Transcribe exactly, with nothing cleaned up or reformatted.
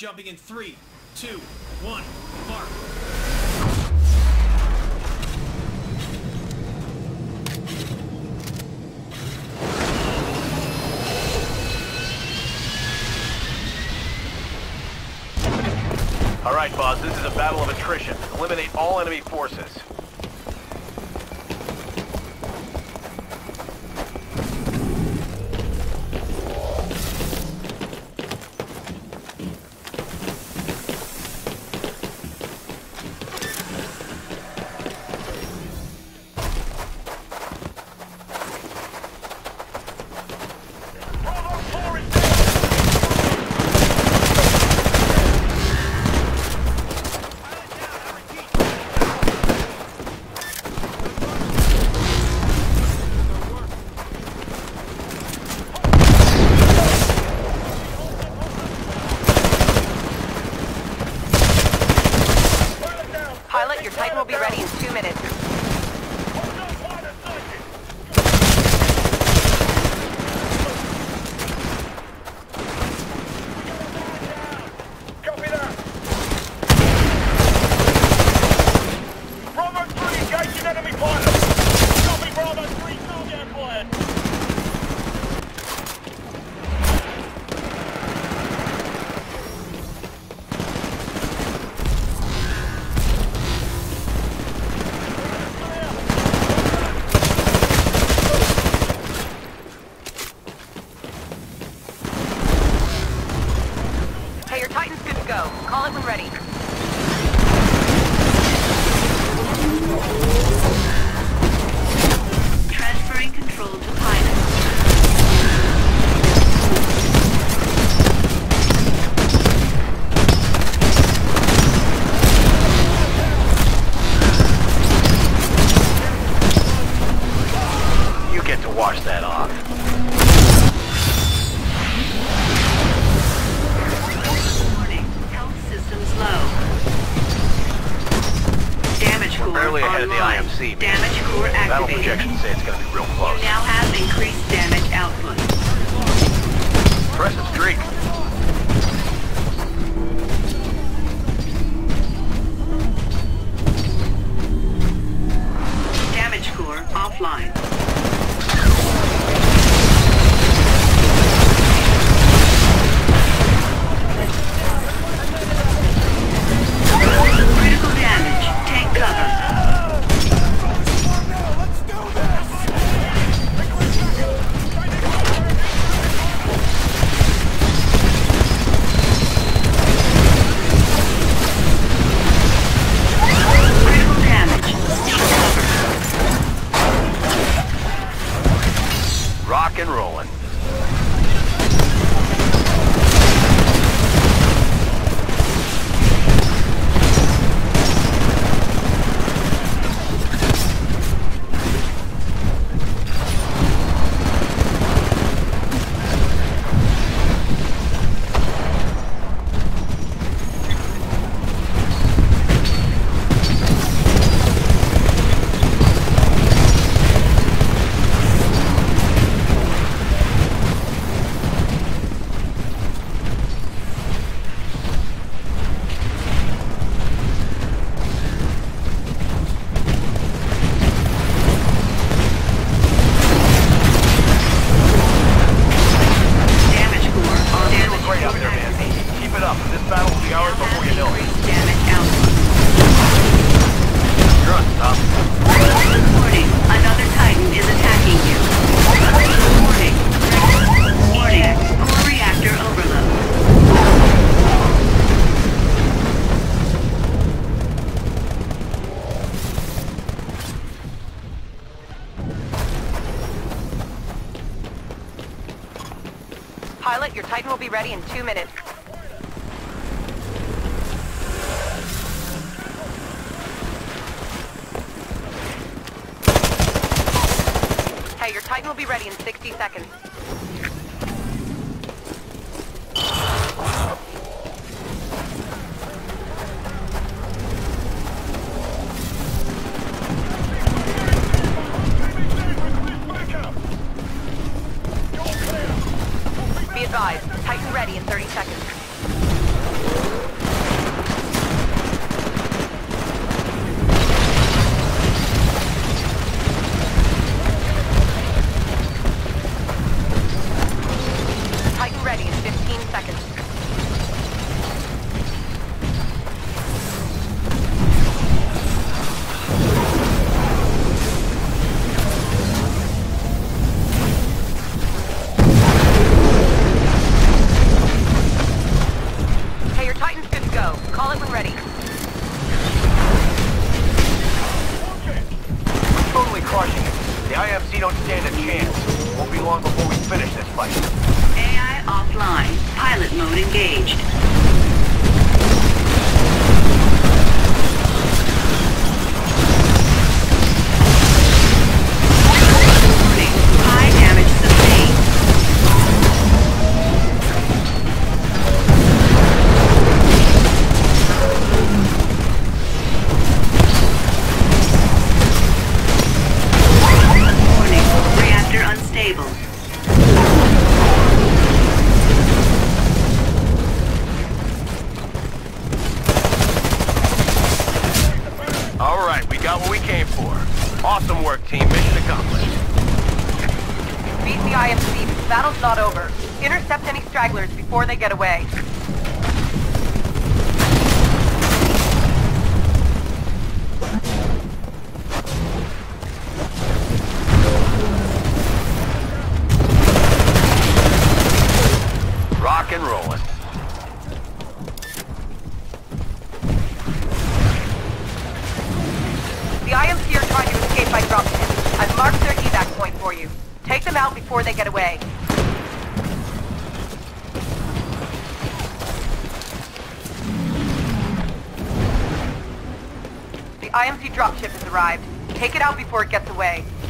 Jumping in three, two, one, mark. All right, boss, this is a battle of attrition. Eliminate all enemy forces. Pilot, your Titan will be ready in two minutes. Copy that! Bravo three, engaging enemy pilot! Copy Bravo three, target acquired! Hey, your Titan's good to go. Call it when ready. Transferring control to pilot. You get to wash that off. We're barely ahead of the I M C, man. Damage core Battle activated. projections say it's gonna be real close. You now have increased damage output. Press the streak. Damage core offline. Critical damage. Take cover. Critical damage. Take cover. Rock and rolling. Damage core on damage Great out core there, man. activated. Keep it up. This battle will be ours Now before have you know it. increased damage output. You're on top. Warning, another Titan is attacking you. Warning. Warning, core reactor overload. Pilot, your Titan will be ready in two minutes. Hey, your Titan will be ready in sixty seconds. Be advised, Titan ready in thirty seconds. Call it when ready. We're totally crushing it. The I M C don't stand a chance. Won't be long before we finish this fight. A I offline. Pilot mode engaged. Warning. High damage sustained. Warning. Reactor unstable. All right, we got what we came for. Awesome work, team. Mission accomplished. Beat the I M C, but the battle's not over. Intercept any stragglers before they get away. Rock and rolling. The I M C are trying to escape by dropship. I've marked their evac point for you. Take them out before they get away. The I M C dropship has arrived. Take it out before it gets away.